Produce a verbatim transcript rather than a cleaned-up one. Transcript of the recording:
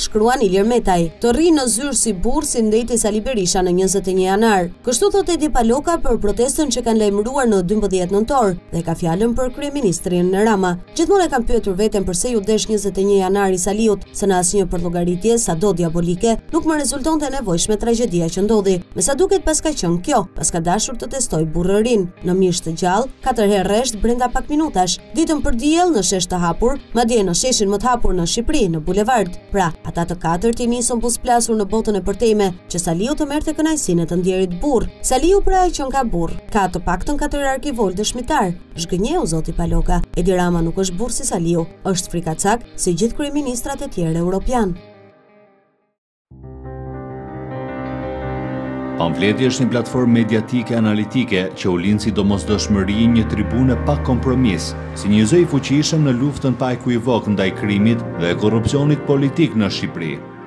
shkruan Ilir Metaj. Të rri në zyrë si burr si ndeti Sali Berisha në njëzet e një janar. Kështu thot Edi Paloka për protestën që kanë lajmëruar në dymbëdhjetë nëntor dhe ka fjalën për kryeministrin Rama. Gjithmonë e kam pyetur veten pse ju desh njëzet e një janar i Saliut, se në asnjë përllogaritje sado diabolike nuk më rezultonte e nevojshme tragjedia që ndodhi. Me sa duket pas ka qenë kjo, pas ka dashur të testoj burrërin. Në mish të gjallë, katër herë rresht brenda pak minutash, ditën për diell në shesh të hapur, madje në sheshin më të hapur në Shqipëri, në bulevard. Pra, ata të katërt i nisën busplasur në botën e përteme, që Saliu të merrte kënaqësinë të ndjerit burr. Saliu pra që ka burr, ka të paktën katër arkivol dëshmitar. Zhgënjeu zoti Paloka. Edi Rama nuk është burr si Saliu, është frikacak si gjithë kryeministrat e tjerë europian. Pamfleti është një platformë mediatike analitike që u lind si domosdoshmëri një tribune pa kompromis, si një zë i fuqishëm në luftën pa ekuivok ndaj krimit dhe korrupsionit politik në Shqipëri.